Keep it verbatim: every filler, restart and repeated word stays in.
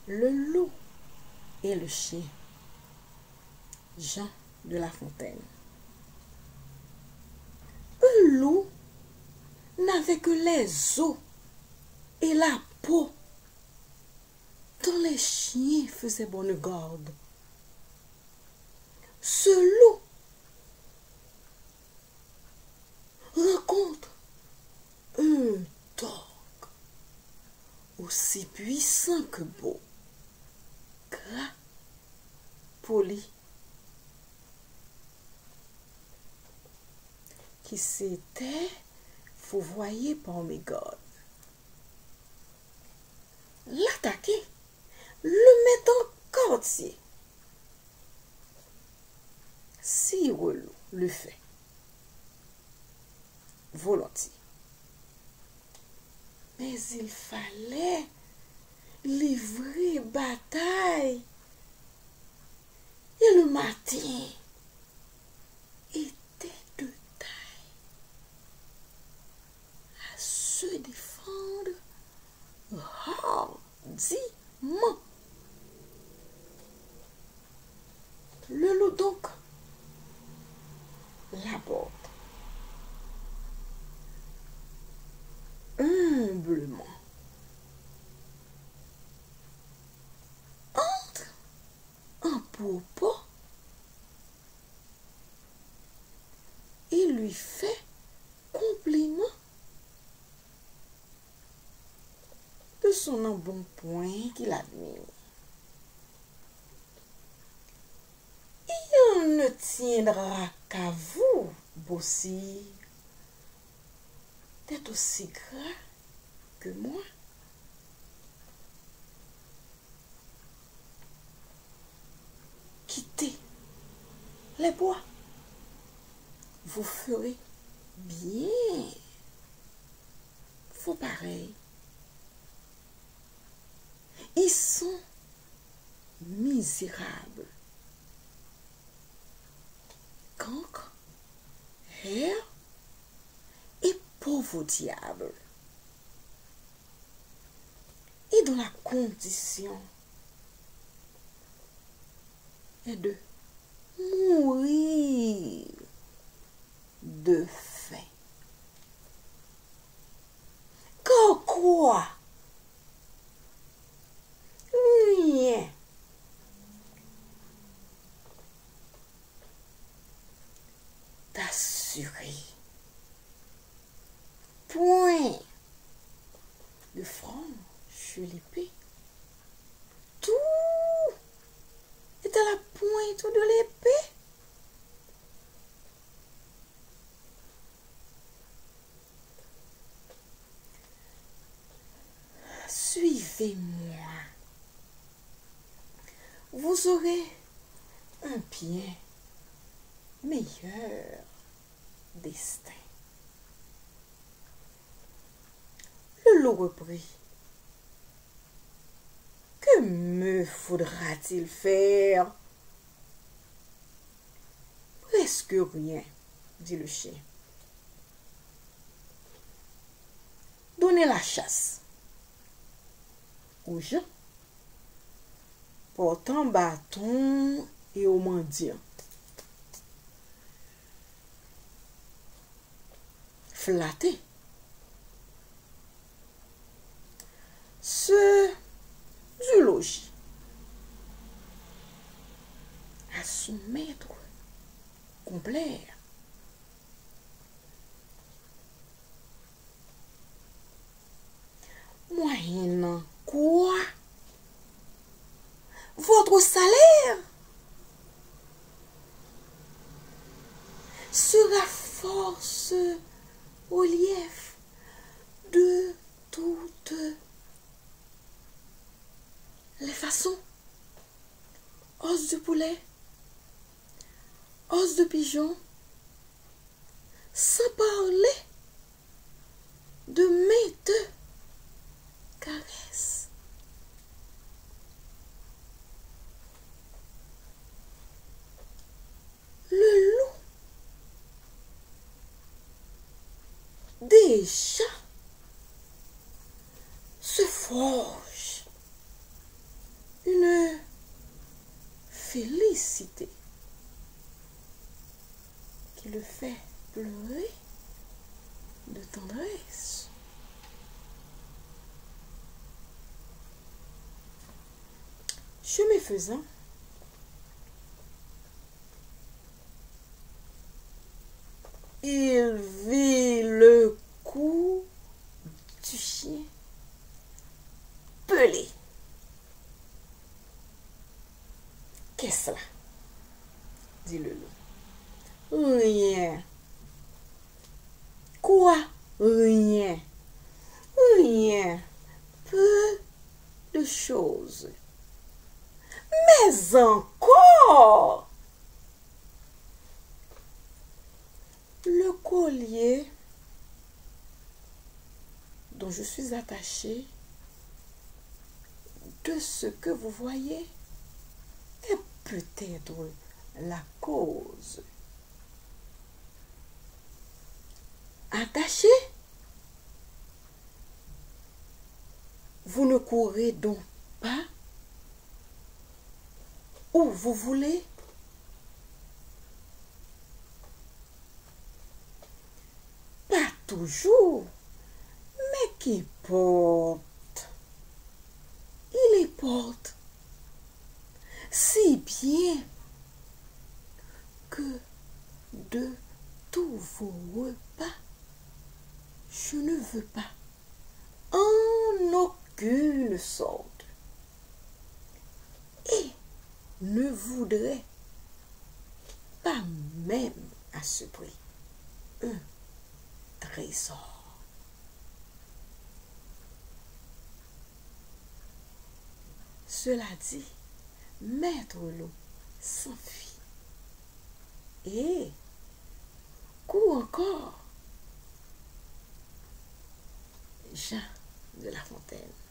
Le loup et le chien. Jean de La Fontaine. Un loup n'avait que les os et la peau dont les chiens faisaient bonne garde. Ce loup rencontre un torque aussi puissant que beau, gras, poli, qui s'était fourvoyé par mes gardes. L'attaquer, le mettre en quartier. Si relou le fait, volontiers. Mais il fallait livrer bataille. Et le matin était de taille à se défendre hardiment. Le loup donc l'aborde humblement, entre en pourpoint et lui fait compliment de son embonpoint qu'il admire. Il ne tiendra qu'à vous, Bossy, d'être aussi gras que moi. Quittez les bois, vous ferez bien. Faut pareil. Ils sont misérables. Cancres, hair et pauvres diables. Et dans la condition est de mourir de faim. Car quoi? Rien. D'assurer. Point de franc sur l'épée. Tout est à la pointe de l'épée. Suivez-moi. Vous aurez un bien meilleur destin. Le loup reprit. Que me faudra-t-il faire? Presque rien, dit le chien. Donnez la chasse aux gens portant bâton et aux mendiants. Flatter ceux du logis à soumettre complet. Moyennant quoi? Votre salaire sera force au lief de toutes les façons. Os de poulet, os de pigeon, sans parler de maintes caresses. Le loup déjà se forge félicité, qui le fait pleurer de tendresse. Chemin faisant, il vit le cou du chien pelé. Qu'est-ce là? Dit le loup. Rien. Quoi? Rien. Rien. Peu de choses. Mais encore, le collier dont je suis attachée, de ce que vous voyez, est peut-être la cause. Attaché, vous ne courez donc pas où vous voulez. Pas toujours, mais qu'importe. Il les porte si bien que de tous vos repas, je ne veux pas en aucune sorte et ne voudrais pas même à ce prix un trésor. Cela dit, Maître Loup s'enfuit et court encore Jean de La Fontaine.